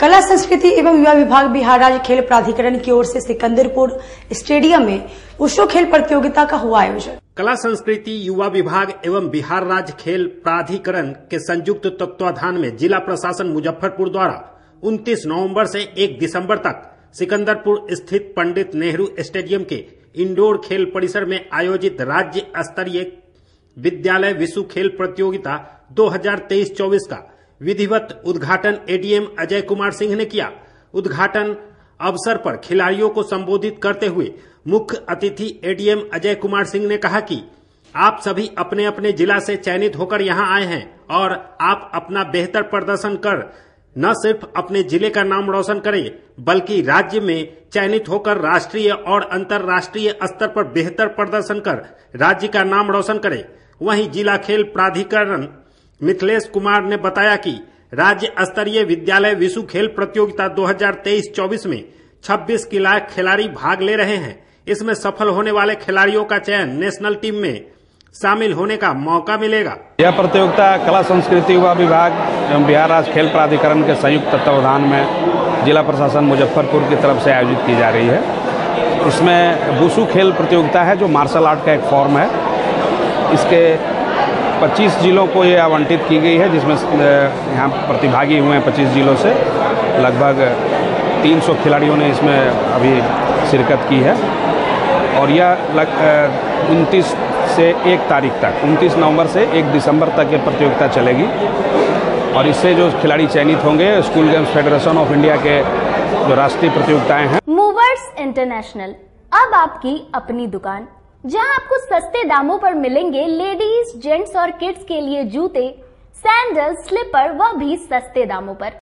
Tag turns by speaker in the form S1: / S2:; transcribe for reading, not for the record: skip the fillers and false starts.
S1: कला संस्कृति एवं युवा विभाग बिहार राज्य खेल प्राधिकरण की ओर से सिकंदरपुर स्टेडियम में वुशु खेल प्रतियोगिता का हुआ आयोजन।
S2: कला संस्कृति युवा विभाग एवं बिहार राज्य खेल प्राधिकरण के संयुक्त तत्वाधान में जिला प्रशासन मुजफ्फरपुर द्वारा 29 नवंबर से 1 दिसंबर तक सिकंदरपुर स्थित पंडित नेहरू स्टेडियम के इंडोर खेल परिसर में आयोजित राज्य स्तरीय विद्यालय विशु खेल प्रतियोगिता 2023-24 का विधिवत उद्घाटन एडीएम अजय कुमार सिंह ने किया। उद्घाटन अवसर पर खिलाड़ियों को संबोधित करते हुए मुख्य अतिथि एडीएम अजय कुमार सिंह ने कहा कि आप सभी अपने अपने जिला से चयनित होकर यहां आए हैं और आप अपना बेहतर प्रदर्शन कर न सिर्फ अपने जिले का नाम रोशन करें बल्कि राज्य में चयनित होकर राष्ट्रीय और अंतर्राष्ट्रीय स्तर पर बेहतर प्रदर्शन कर राज्य का नाम रोशन करें। वहीं जिला खेल प्राधिकरण मिथिलेश कुमार ने बताया कि राज्य स्तरीय विद्यालय विशु खेल प्रतियोगिता 2023-24 में 26 खिलाड़ी भाग ले रहे हैं। इसमें सफल होने वाले खिलाड़ियों का चयन नेशनल टीम में शामिल होने का मौका मिलेगा।
S3: यह प्रतियोगिता कला संस्कृति युवा विभाग एवं बिहार राज्य खेल प्राधिकरण के संयुक्त तत्वावधान में जिला प्रशासन मुजफ्फरपुर की तरफ से आयोजित की जा रही है। इसमें वुशु खेल प्रतियोगिता है जो मार्शल आर्ट का एक फॉर्म है। इसके 25 जिलों को ये आवंटित की गई है, जिसमें यहाँ प्रतिभागी हुए हैं 25 जिलों से। लगभग 300 खिलाड़ियों ने इसमें अभी शिरकत की है और यह 29 से 1 तारीख तक 29 नवंबर से 1 दिसंबर तक ये प्रतियोगिता चलेगी और इससे जो खिलाड़ी चयनित होंगे school games federation of India के जो राष्ट्रीय प्रतियोगिताएं हैं।
S4: मूवर्स इंटरनेशनल अब आपकी अपनी दुकान, जहां आपको सस्ते दामों पर मिलेंगे लेडीज, जेंट्स और किड्स के लिए जूते, सैंडल, स्लीपर, वह भी सस्ते दामों पर।